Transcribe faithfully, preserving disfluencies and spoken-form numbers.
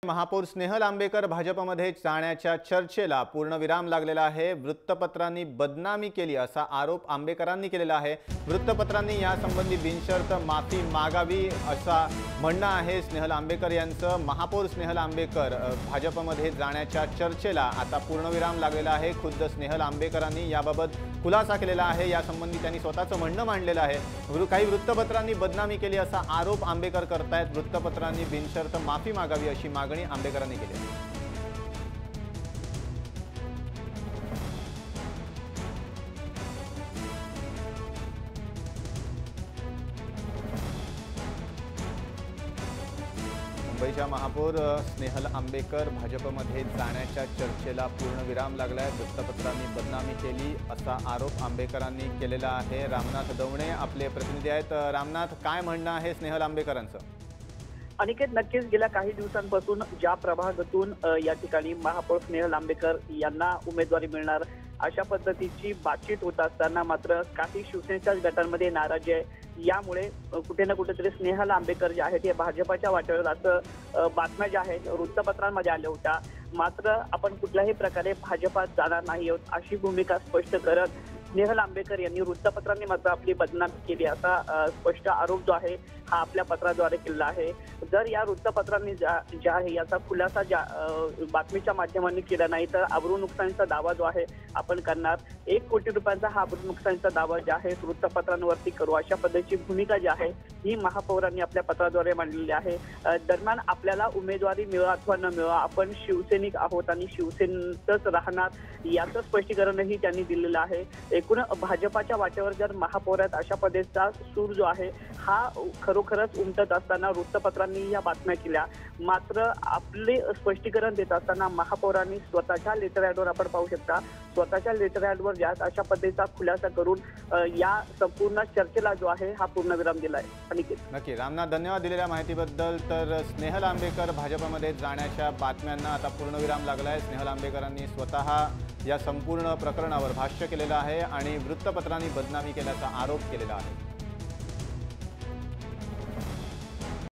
महापौर स्नेहल आंबेकर भाजपमध्ये जाण्याच्या चर्चेला पूर्णविराम लागलेला आहे। वृत्तपत्रांनी बदनामी केली असा आरोप आंबेकरांनी केलेला आहे। वृत्तपत्रांनी यासंबंधी बिनशर्त माफी मागावी असा म्हणणं आहे स्नेहल आंबेकर यांचं। महापौर स्नेहल आंबेकर भाजपमध्ये जाण्याच्या चर्चेला आता पूर्णविराम लागलेला आहे। खुद्द स्नेहल आंबेकरांनी याबाबत खुलासा केलेला आहे। यासंबंधी त्यांनी स्वतःचं म्हणणं मांडलेलं आहे। काही वृत्तपत्रांनी बदनामी केली असा आरोप आंबेकर करतायत। वृत्तपत्रांनी बिनशर्त माफी मागावी अशी मागणी आंबेकरांनी केली आहे। मुंबईच्या महापौर स्नेहल आंबेकर भाजपमध्ये जाण्याच्या चर्चेला पूर्णविराम लागलाय। वृत्तपत्रांनी बदनामी केली असा आरोप आंबेकरांनी केलेला आहे। रामनाथ दवणे आपले प्रतिनिधी आहेत। रामनाथ, काय म्हणणं आहे स्नेहल आंबेकरांचं? अनिकेत, नक्कीच गेल्या काही दिवसांपासून ज्या प्रभागातून या ठिकाणी महापौर स्नेहल आंबेकर यांना उमेदवारी मिळणार अशा पद्धतीची बातचीत होत असताना मात्र काही शिवसेनेच्या गटांमध्ये नाराजी आहे। यामुळे कुठे ना कुठेतरी स्नेहल आंबेकर जे आहेत हे भाजपाच्या वाटेवर असं बातम्या ज्या आहेत वृत्तपत्रांमध्ये आल्या होत्या। मात्र आपण कुठल्याही प्रकारे भाजपात जाणार नाही आहोत अशी भूमिका स्पष्ट करत स्नेहल आंबेकर यांनी वृत्तपत्रांनी मात्र आपली बदनामी केली असा स्पष्ट आरोप जो आहे हा आपल्या पत्राद्वारे केला आहे। जर या वृत्तपत्रांनी ज्या आहे याचा खुलासा ज्या बातमीच्या माध्यमांनी केला नाही तर अब्रू नुकसानीचा दावा जो आहे आपण करणार। एक कोटी रुपयांचा हा अब्रू नुकसानीचा दावा जे आहे वृत्तपत्रांवरती करू अशा पद्धतीची भूमिका जी आहे ही महापौरांनी आपल्या पत्राद्वारे मांडलेली आहे। दरम्यान आपल्याला उमेदवारी मिळवा अथवा न मिळवा आपण शिवसैनिक आहोत आणि शिवसेनेतच राहणार याचं स्पष्टीकरणही त्यांनी दिलेलं आहे। एकूण भाजपाच्या वाटेवर जर महापौरात अशा पद्धतीचा सूर जो आहे हा खरोखरच उमटत असताना वृत्तपत्रांनी या बातम्या केल्या। मात्र आपले स्पष्टीकरण देत असताना महापौरांनी स्वतःच्या लेटर ॲडवर आपण पाहू शकता स्वतःच्या लेटर ॲडवर ज्यात अशा पद्धतीचा खुलासा करून या संपूर्ण चर्चेला जो आहे हा पूर्णविराम दिला आहे। अनिकेत, नक्की रामनाथ, धन्यवाद दिलेल्या माहितीबद्दल। तर स्नेहल आंबेकर भाजपमध्ये जाण्याच्या बातम्यांना आता पूर्णविराम लागला आहे। स्नेहल आंबेकरांनी स्वतः या संपूर्ण प्रकरणावर भाष्य केलेलं आहे आणि वृत्तपत्रांनी बदनामी केल्याचा आरोप केलेला आहे।